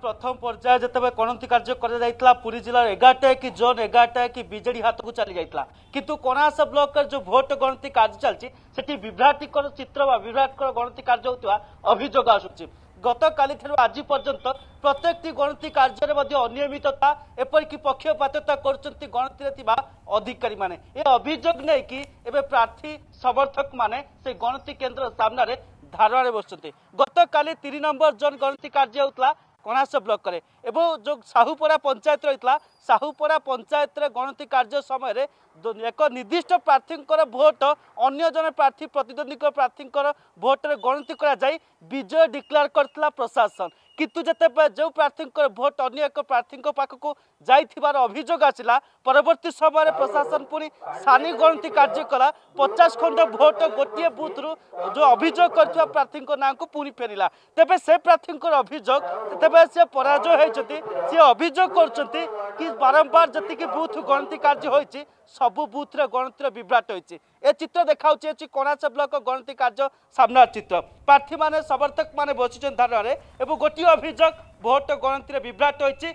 प्रथम पर्याय जिते गणति कार्य कर पुरी जिलार 11टा कि जोन 11टा कि बीजेडी हाथ को चली जाता किंतु कणास ब्लॉक जो भोट गणति कार्य चलती विभ्राटिकर चित्र विभ्राटकर गणति कार्य होता अभियोग आसूची गत काली आज पर्यंत प्रत्येक गणति कार्य अनियमितता एपरिक पक्षपातता कर गणति अधिकारी माने ये अभियोग नहीं कि प्रार्थी समर्थक माने से गणति केन्द्र सामने धारणा बसुंट गत काली 3 नंबर जोन गणति कार्य होता कणास ब्लॉक रे एवं जो साहुपरा पंचायत रही साहुपरा पंचायत गणति कार्य समय एक निर्दिष्ट प्रार्थी भोट अन्य जन प्रार्थी प्रतिद्वंदी प्रार्थी भोट गणति कर विजय डिक्लेयर करता प्रशासन किंतु जिते जो प्रार्थी भोट अन्य एक प्रार्थी पाखक जाइथिबार अभियोग आसिला परवर्ती समय प्रशासन पुणी सानी गणति कार्य कला 50 खंड भोट गोटे बूथ रु जो अभियोग कर प्रार्थी ना को पुणी फेरिला तेबे से प्रार्थी अभियोग तेबे से पराजय होती सी अभियोग कर बारंबार जी बूथ गणति कार्य होती सबु बूथ रे गणतिर विभ्राट होती ए चित्र देखा कणास ब्लॉक गणति कार्य सामना चित्र प्रार्थी माने समर्थक माने बसी धारण एवं गोटे अभियोग भोट गणतिर विभ्राट होती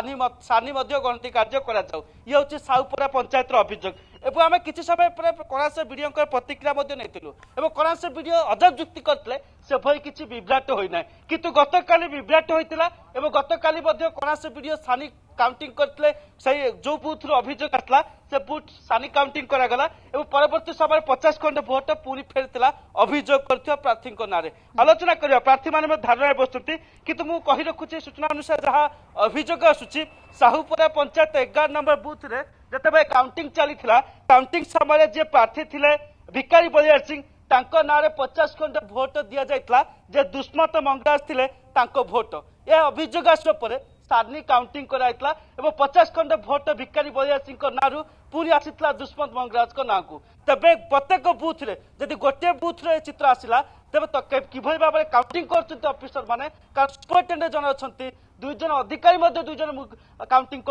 सानी गणति कार्य करा ये हूँ साहुपरा पंचायत अभियोग एवं आम किसी समय कणास विडीओ प्रतिक्रिया नहीं कणास विडीओ अजब जुक्ति करते से भई किसी विभ्राट होना किंतु गत काली विभ्राट होता गत काली कणास विडीओ सानी काउंटिंग करते जो बूथ अभियोग आसला से बूथ सानी काउंटिंग करागला एवं परवर्ती समय 50 खंड भोट पुणी फेरता अभियोग कर प्रार्थी ना आलोचना करवा प्रार्थी मैंने धारणा बसुंट किंतु मुझे कही रखुच्छी सूचना अनुसार जहाँ अभियोग आसूची साहुपरा पंचायत 11 नंबर बूथ रे जिते काउंटिंग चली काउंटिंग समय जे प्रार्थी थे भिकारी बलियार सिंह ना 50 खंड भोट दि जाता जे दुष्मत मंगराज थे भोट यह अभियोग आसवा पर सानी काउंटिंग कराइतला एवं 50 खंड भोट भिकारी बलिया सिंह नारू पुणी आसीला दुष्मत मंगराज ना को तबे प्रत्येक बूथ रे जदि गोटे बूथ रे चित्र आसिला तेज तो किभली भाव में काउंटिंग कर ऑफिसर माने सुपरिटेडेंट जन अच्छा 2 जन अधिकारी 2 जन काउंटिंग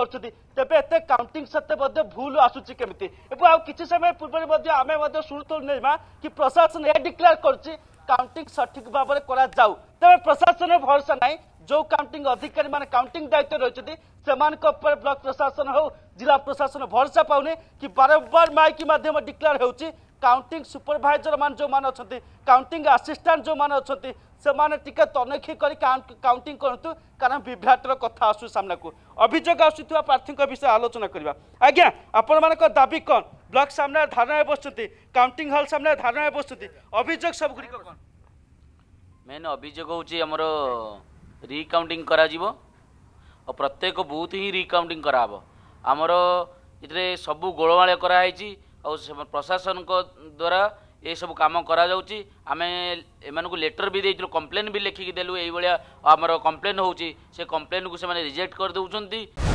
कर काउंटिंग सत्ते भूल आसूची केमिति एवं किसी समय पूर्व आम शुणुलु कि प्रशासन यह डिक्लेयर कर काउंटिंग सठिक भाव में करा जाऊ तेज प्रशासन भरोसा नहीं जो काउंटिंग अधिकारी माने काउंटिंग दायित्व रही ब्लॉक प्रशासन हो जिला प्रशासन भरोसा पाउने कि बारंबार माइक माध्यम डिक्लेयर होउची काउंटिंग सुपरवाइजर मान जो मान अच्छा काउंटिंग असिस्टेंट जो मान अच्छा से माने टिके तनखी कर काउंटिंग करतु कारण विभ्राटर कथा आसु सामना को अभियोग आसुवा प्रार्थी विषय आलोचना करवा आज्ञा आपण मान दाबी कौन ब्लॉक सामने धारणा बसुंट काउंटिंग हॉल सामने धारणा बसुंट अभियोग सब गुड़ी कौन मेन अभियोग होची हमरो रिकाउंटिंग करा जीवो और प्रत्येक बूथ ही रिकाउंटिंग कराबो आमर इतरे सबू गोलमाल कराई और प्रशासन को द्वारा ये सब काम करा जाउची आमे एमानकु लेटर भी देइथिलु कंप्लेन भी लिखिक देलु एई भलिया हमर कंप्लेन होउची से कंप्लेन को से माने रिजेक्ट कर दउचंती।